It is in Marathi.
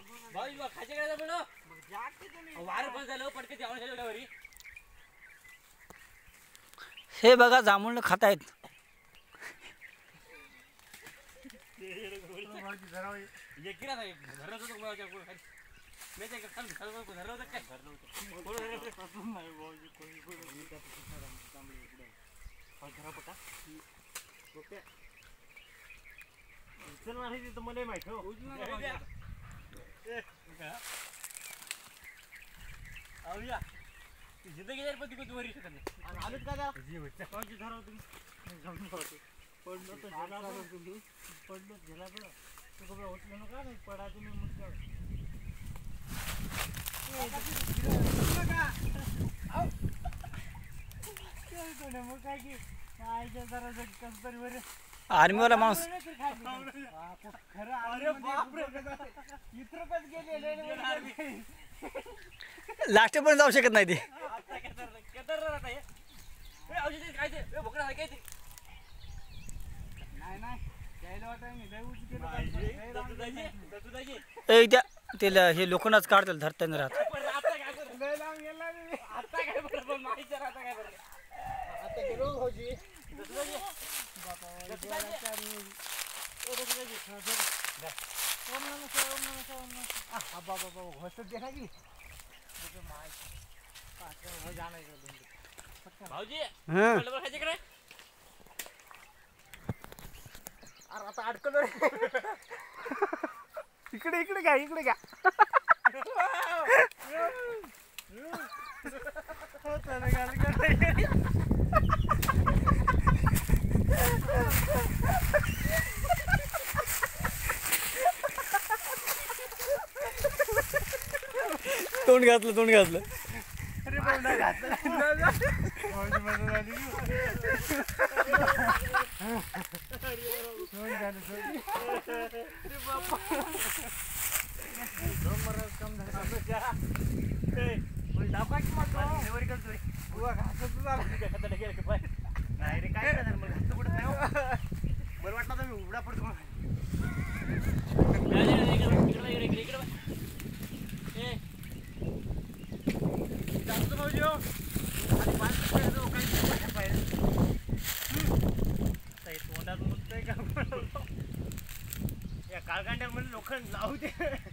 भाई बा खायचे काय पण वार पण झालं पटके जेवण झालं वरी हे बघा जांभूळ खात आहेत. मला माहित जिंदगी पण ती कोणती वरी शकत नाही आलूच का कोणची धराव तुम्ही पडलो तर झाला तुम्ही पडलो झाला बरं तू बघा उठलो नका नाही पडा तुम्ही मुश्किल मग काय की आईच्या जरा कसं तरी बरं आर्मीवाला माणूस खरं अरे बापरे इतरपच गेले लास्ट पण जाऊ शकत नाही ते. त्याला हे लोखंडाच काढतात धरता नाही राहत. आता अडकलो इकडे इकडे घ्या इकडे घ्या. तोंड घातलं तोंड घातलं. नाही रे काय बरं वाटलं तर मी उघडा पडतो तोंडात मुतय का या काळगांड्यामध्ये लोखंड लावू दे.